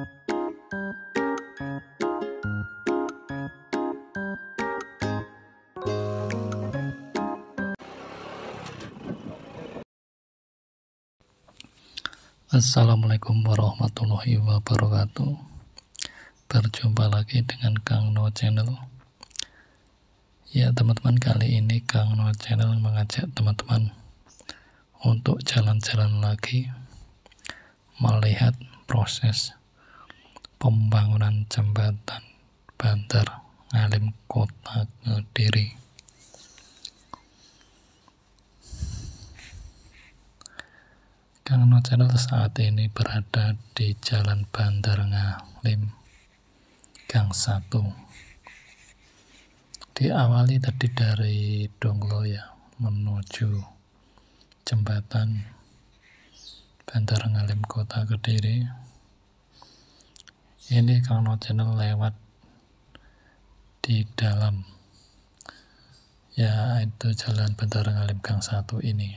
Assalamualaikum warahmatullahi wabarakatuh. Berjumpa lagi dengan Kang No Channel. Ya teman-teman, kali ini Kang No Channel mengajak teman-teman untuk jalan-jalan lagi melihat proses pembangunan jembatan Bandar Ngalim Kota Kediri. Kang No Channel saat ini berada di Jalan Bandar Ngalim Gang 1. Diawali tadi dari Donglo ya, menuju jembatan Bandar Ngalim Kota Kediri. Ini Kang No Channel lewat di dalam, ya itu Jalan Bandar Ngalim Gang 1 ini.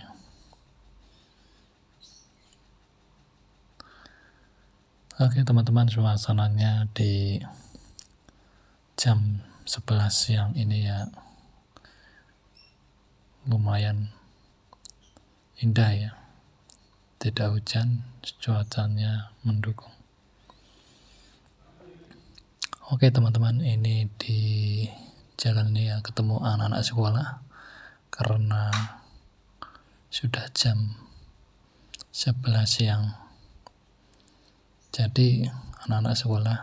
Oke teman-teman, suasananya di jam 11 siang ini ya lumayan indah ya, tidak hujan, cuacanya mendukung. Oke teman-teman, ini di jalan ini ya ketemu anak-anak sekolah karena sudah jam 11 siang. Jadi anak-anak sekolah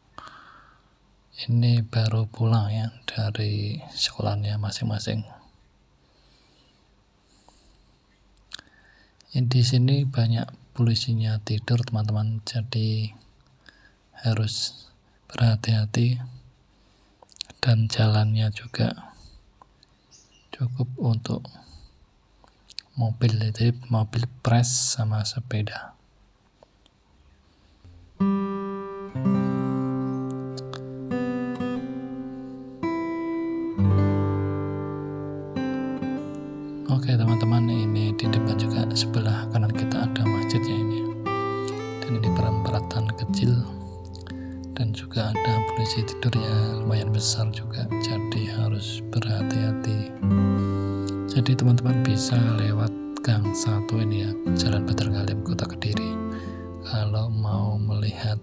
ini baru pulang ya dari sekolahnya masing-masing. Di sini banyak polisinya tidur teman-teman, jadi harus berhati-hati dan jalannya juga cukup untuk mobil, jadi mobil pres sama sepeda. Oke teman-teman, ini di depan juga sebelah kanan kita ada masjidnya ini, dan ini perempatan kecil dan juga ada polisi tidur ya, lumayan besar juga, jadi harus berhati-hati. Jadi teman-teman bisa lewat Gang 1 ini ya, Jalan Bandar Ngalim Kota Kediri, kalau mau melihat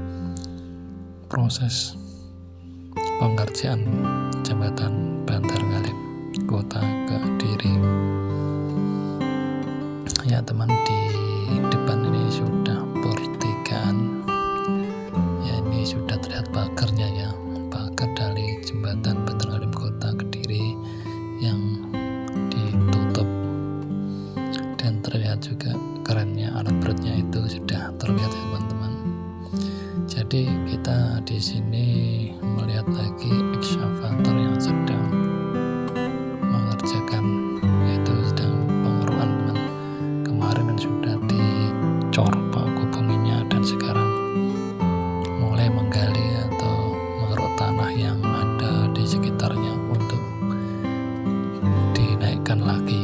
proses pengerjaan jembatan Bandar Ngalim Kota Kediri. Ya teman, di depan ini sudah pertigaan ya, ini sudah terlihat pagarnya ya, pagar dari jembatan Bandar Ngalim Kota Kediri yang ditutup, dan terlihat juga kerennya alat beratnya itu sudah terlihat ya teman-teman. Jadi kita di sini melihat lagi ekskavator yang sedang mengerjakan, yaitu sedang pengurukan teman. Kemarin kan sudah dicor paku buminya dan sekarang mulai menggali atau mengeruk tanah yang ada di sekitarnya untuk dinaikkan lagi.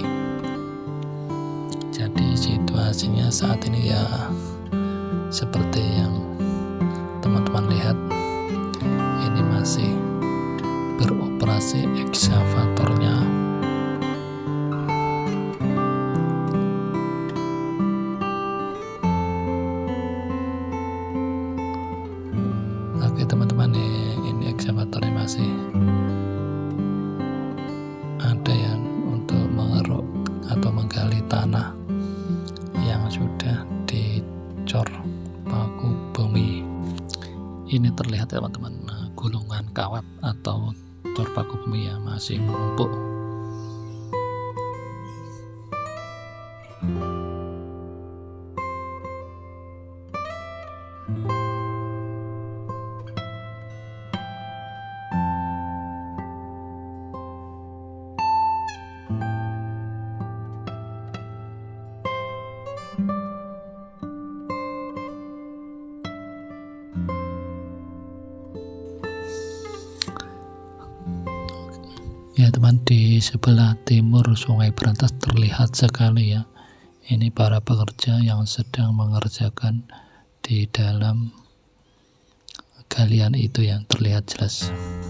Jadi situasinya saat ini ya seperti yang teman-teman lihat, ini masih beroperasi ekskavatornya. Oke teman-teman, ini ekskavatornya masih ada ya untuk mengeruk atau menggali tanah yang sudah dicor paku bumi. Ini terlihat ya teman-teman, gulungan kawat atau cor paku bumi ya masih menumpuk. Ya teman, di sebelah timur Sungai Berantas terlihat sekali ya, ini para pekerja yang sedang mengerjakan di dalam galian itu yang terlihat jelas.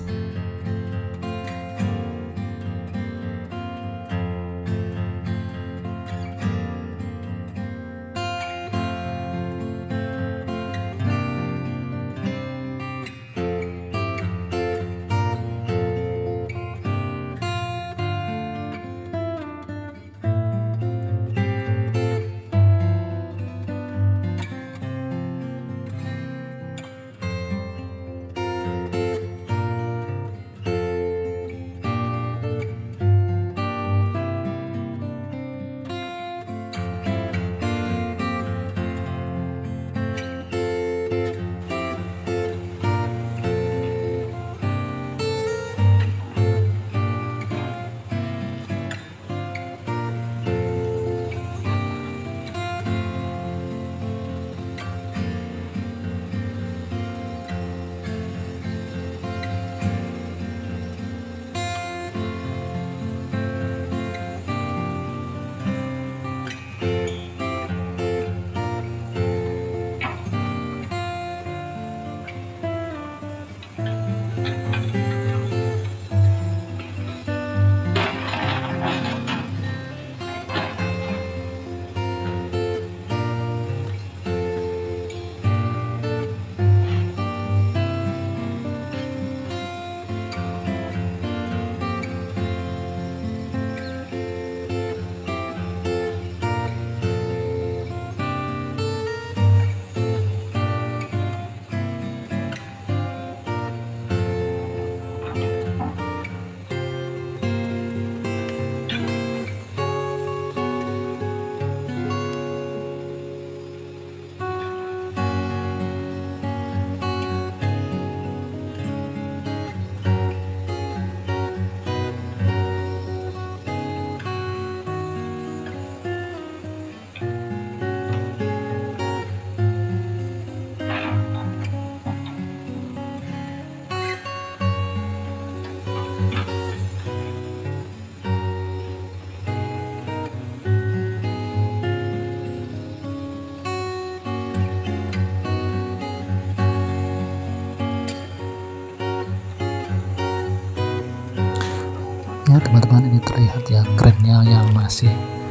Ya teman-teman, ini terlihat ya krennya yang masih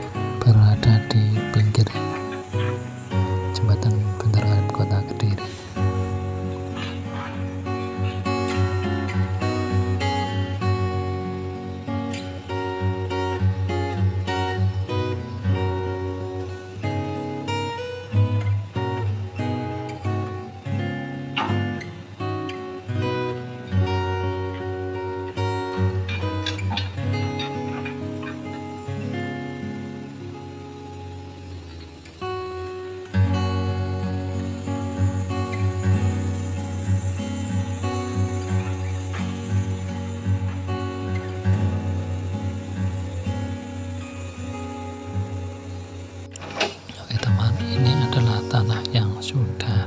berada di pinggir jembatan Bantar Halim Kota Kediri. Ini adalah tanah yang sudah